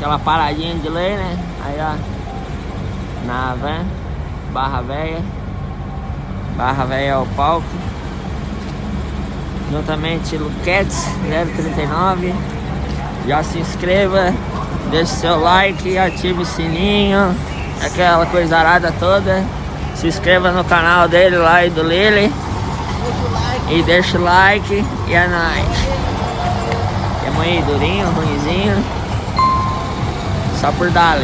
aquela paradinha de lei, né? Aí ó, na van, Barra Velha é o palco. Juntamente Luquetes 039. Já se inscreva, deixe seu like, ative o sininho, aquela coisa arada toda. Se inscreva no canal dele lá e do Lili. E deixa o like e é nóis. É muito durinho, ruimzinho. Só por dali.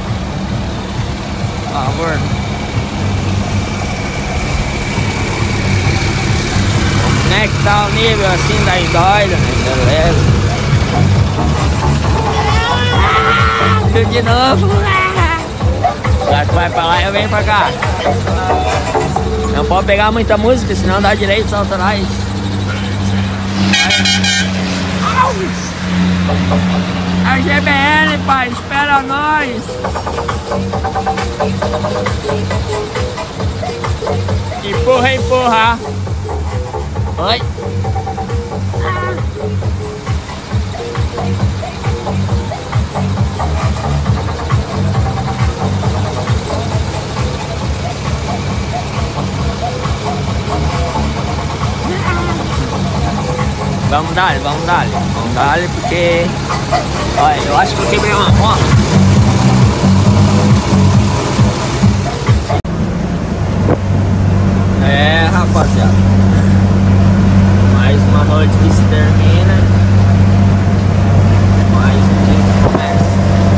Por favor. Como é que tá o nível assim da indóida, né? Beleza. Tudo de novo. Já que vai pra lá, eu venho pra cá. Não pode pegar muita música, senão dá direitos autorais. A GBL, pai, espera nós. Empurra, empurra. Oi. Vamos dar porque... Olha, eu acho que eu quebrei uma moto. É, rapaziada. Mais uma noite que se termina. Mais um dia que começa.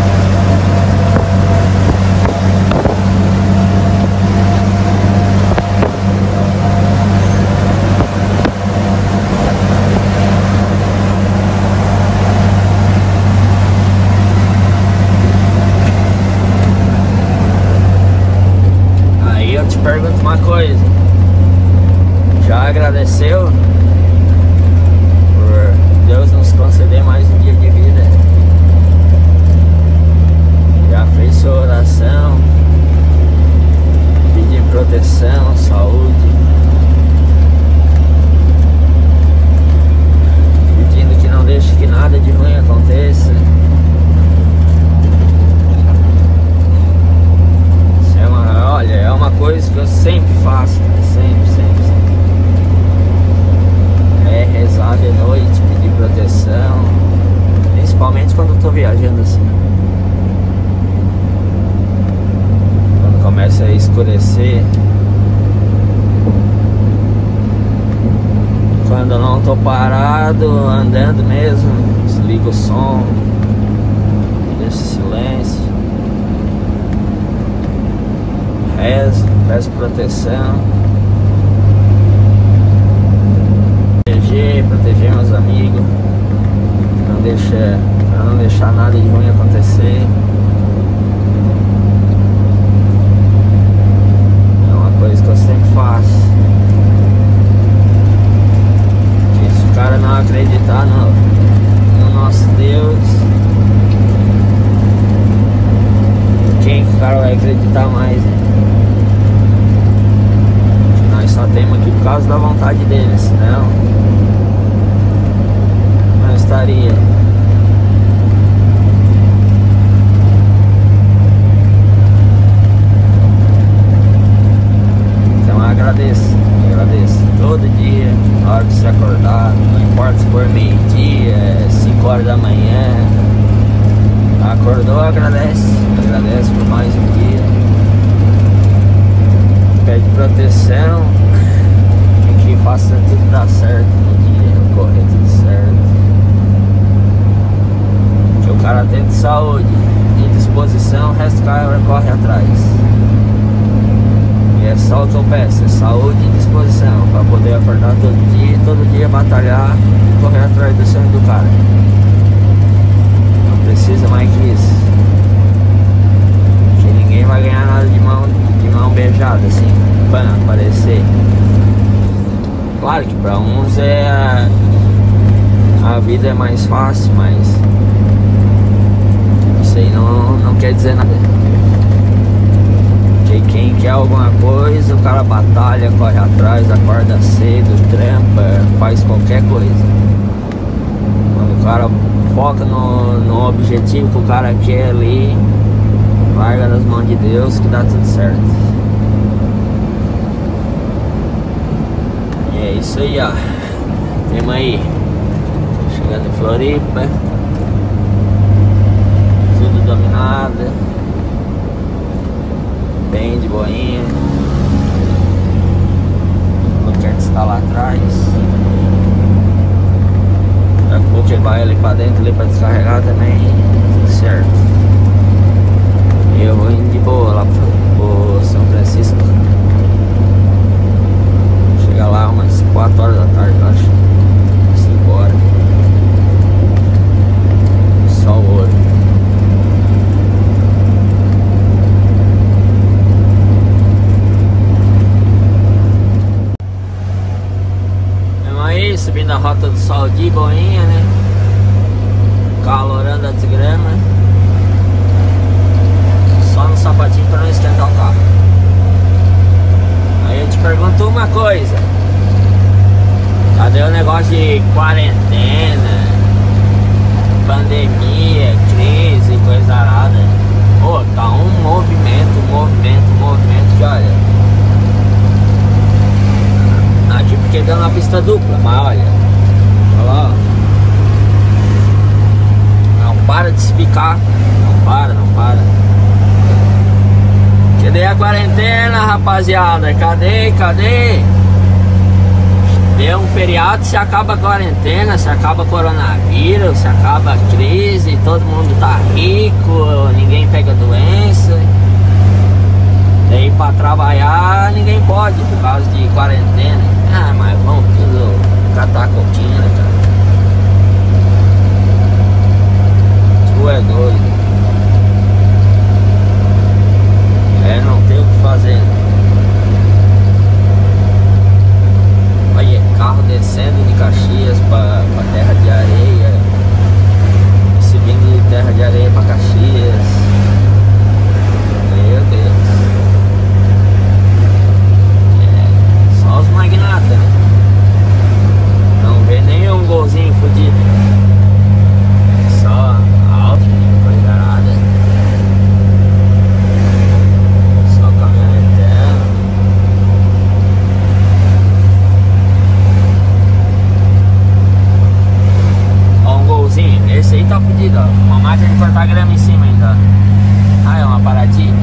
Pergunto uma coisa, já agradeceu por Deus nos conceder mais um dia de vida? Já fez sua oração, pedindo proteção, saúde, pedindo que não deixe que nada de ruim aconteça? Olha, é uma coisa que eu sempre faço, sempre. É rezar de noite, pedir proteção, principalmente quando eu tô viajando assim. Quando começa a escurecer, quando eu não tô parado, andando mesmo, desligo o som, deixo silêncio. Rezo, peço proteção, proteger meus amigos, pra não deixar nada de ruim acontecer. É uma coisa que eu sempre faço. E se o cara não acreditar no nosso Deus, quem que o cara vai acreditar mais, né? Só temos aqui por causa da vontade dele, senão não estaria. Então agradeço todo dia, na hora que você acordar, não importa se for meio-dia, 5 horas da manhã, acordou, agradece por mais um dia. Pede proteção, que faça tudo dar certo no dia, correr tudo certo. Que o cara tem de saúde e disposição, o resto do cara corre atrás. E é só o que eu peço, é saúde e disposição, para poder acordar todo dia batalhar e correr atrás do sonho do cara. Não precisa mais que isso. Que ninguém vai ganhar nada de mão beijada, assim, para aparecer. Claro que para uns a vida é mais fácil, mas isso aí não quer dizer nada. Porque quem quer alguma coisa, o cara batalha, corre atrás, acorda cedo, trampa, faz qualquer coisa. Quando o O cara foca no objetivo que o cara quer ali, larga nas mãos de Deus que dá tudo certo. E é isso aí, ó. Temos aí, chegando em Floripa, tudo dominado, bem de boinha. O Luquete está lá atrás. Daqui a pouco ele vai ali pra dentro ali pra descarregar também, tudo certo. E eu vou indo de boa lá pro São Francisco. Chega lá umas 4 horas da tarde, eu acho. 5 horas. Só o ouro. Vamos aí, subindo a Rota do Sol de boinha, né? Calorando a desgrama. Só no sapatinho pra não esquentar o carro. Aí eu te pergunto uma coisa: cadê o negócio de quarentena, pandemia, crise, coisa arada? Pô, tá um movimento que olha. Aqui porque deu na pista dupla, mas olha lá, ó. Não para de se picar. Não para. Cadê a quarentena, rapaziada? Cadê? Deu um feriado, se acaba a quarentena, se acaba coronavírus, se acaba a crise, todo mundo tá rico, ninguém pega doença. Daí pra trabalhar ninguém pode por causa de quarentena. Ah, mas vamos tudo catar coquinha, cara. Tu é doido. Não tem o que fazer. Olha, carro descendo de Caxias pra Terra de Areia, subindo de Terra de Areia pra Caxias. Meu Deus. Só os magnatas, né? Não vê nenhum golzinho fodido. Só alto, coisa arada. Esse aí tá fudido, ó. Uma máquina de cortar grama em cima ainda. Ah, é uma paradinha.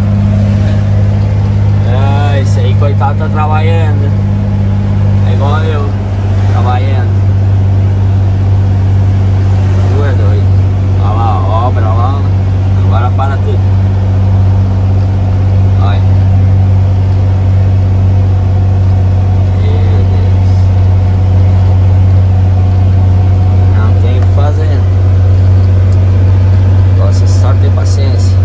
Ah, esse aí, coitado, tá trabalhando. É igual eu, trabalhando. Tu é doido. Olha lá, obra lá. Agora para tudo. Olha. Meu Deus. Não tem o que fazer. Nossa, só ter paciência.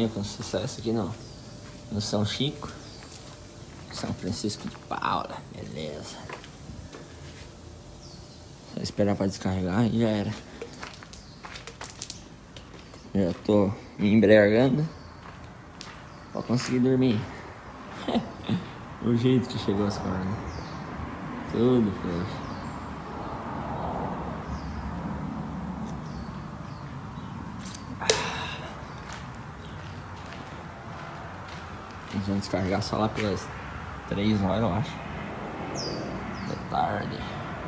testemunha com sucesso aqui no São Chico, São Francisco de Paula, beleza. Só esperar pra descarregar e já era. Já tô me embriagando pra conseguir dormir. O jeito que chegou as cordas, tudo frouxo. Eles vão descarregar só lá pelas 3 horas, eu acho, da tarde.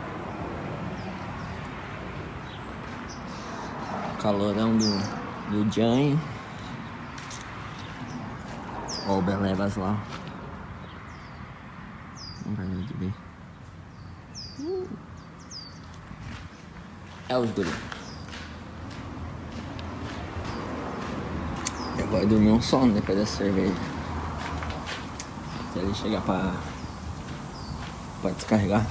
O calorão do Janho. Ó o Belebas lá. Não vai de ver. É os guri. Eu vou dormir um sono depois da cerveja. Até ele chegar pra descarregar.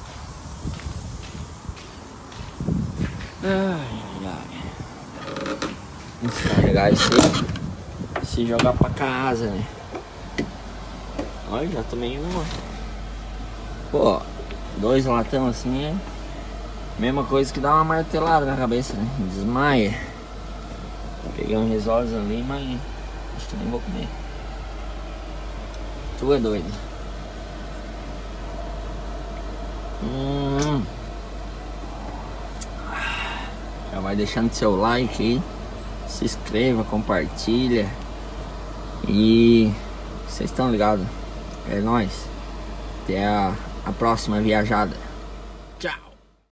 Descarregar e se jogar pra casa, né? Olha, já tomei uma. Pô, 2 latão assim é mesma coisa que dar uma martelada na cabeça, né? Desmaia. Peguei um risoles ali, mas acho que nem vou comer. Tu é doido. Já vai deixando seu like aí. Se inscreva, compartilha. E vocês estão ligados? É nóis. Até a próxima viajada.